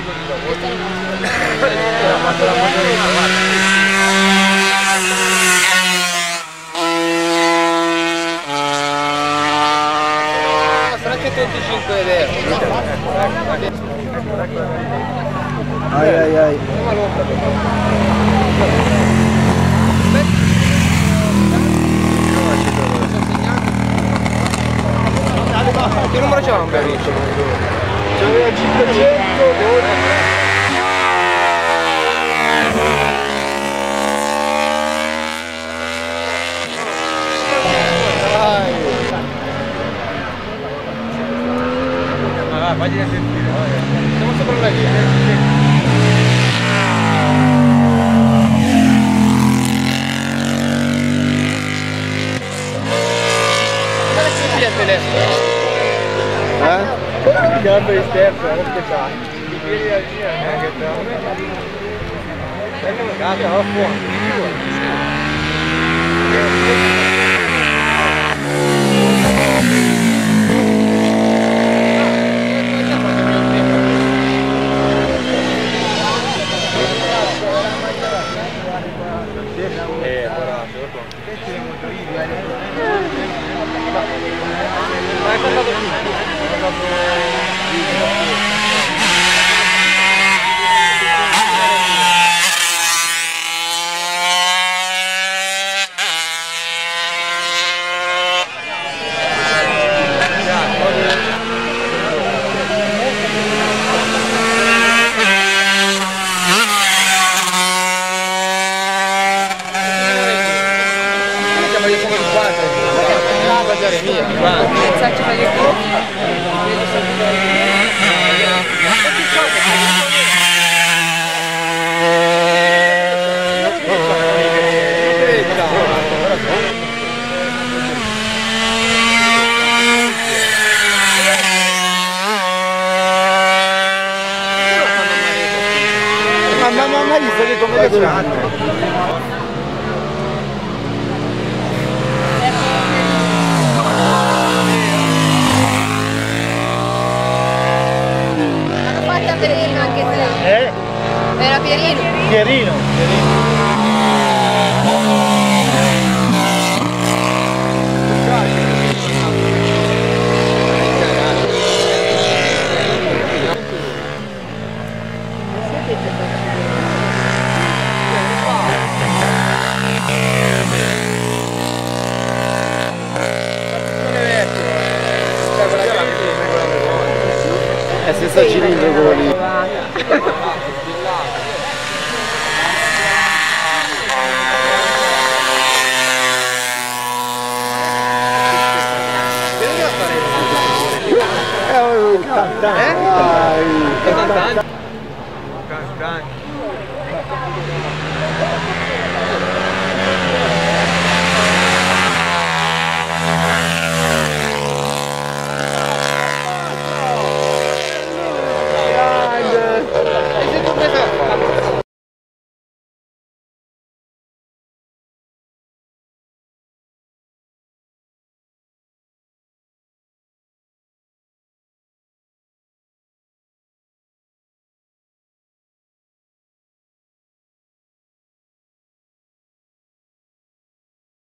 Anche 35 euro. Ai ai ai. Che numero c'è un Bericcio? C'aveva 500. Vagli a sentire, siamo sopra la via. Dove si via il telefono? Chiamando di sterzo, era speciale. Ti vieni a via, che Stai una casa, va fuori. Ma hai visto che come le fanno? L'hanno fatta a Pierino anche se... Era Pierino? Pierino. È senza cilindro quello lì. Dai.